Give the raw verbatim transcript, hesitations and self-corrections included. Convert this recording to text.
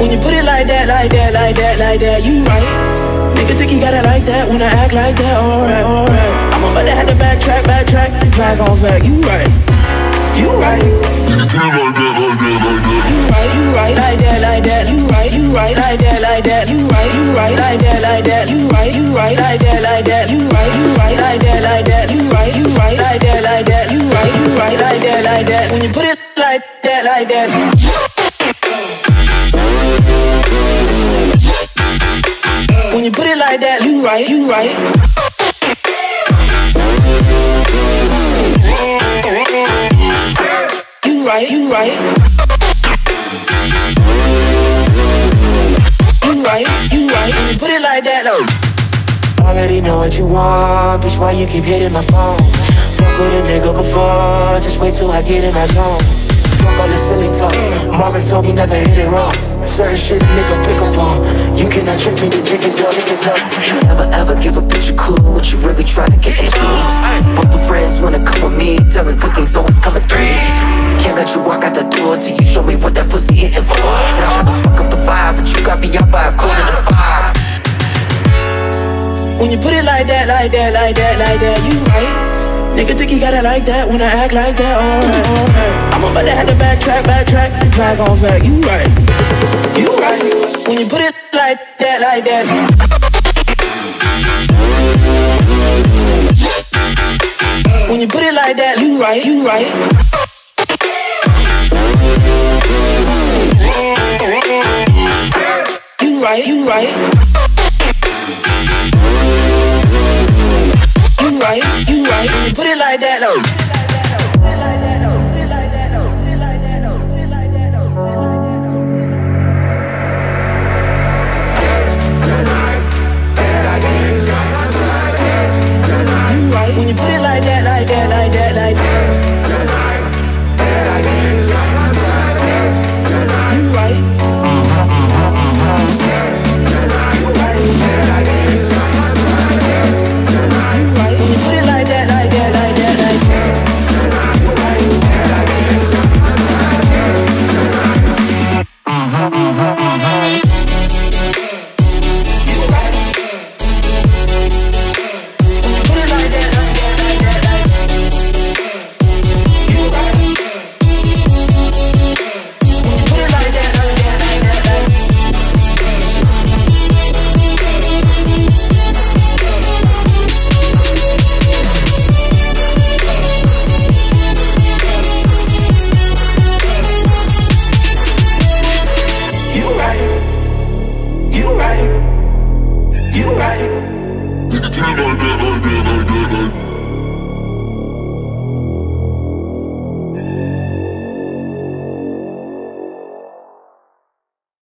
When you put it like that, like that, like that, like that, you right. Nigga think he got it like that, wanna act like that, alright, alright. I'm about to have to backtrack, backtrack, drag on fact, you right. You right. Nigga play like that, like that, like that. You right, you right, like that, like that. You right, you right, like that, like that. You right, you right, like that, like that. You right, you right, like that, like that. You right, you right, like that, like that. You right, you right, like that, like that. You right, you right, like that, like that. When you put it like that, like that. When you put it like that, you right, you right. You right, you right. You right, you right. When you put it like that, though. Already know what you want, bitch, why you keep hitting my phone? Fuck with a nigga before, just wait till I get in that zone. Fuck all this silly talk, Marvin told me not to hit it wrong. Certain shit a nigga pick up on. You cannot trick me, the jig is up, jig is up. Never ever give a bitch a clue what you really try to get into. Both the friends wanna come with me, telling good things always coming through. Can't let you walk out the door till you show me what that pussy hitting for. Not trying to fuck up the vibe, but you got me out by a quarter to five. When you put it like that, like that, like that, like that, you right. Nigga think he got it like that, wanna act like that, alright, alright. I'm about to have to backtrack, backtrack, drag on fact, you right. You right. When you put it like that, like that. When you put it like that, you right, you right. You right, you right. You right, you right. When you put it like that, though. You right. When you put it like that, like that, like that, like that. You right. You right. You right.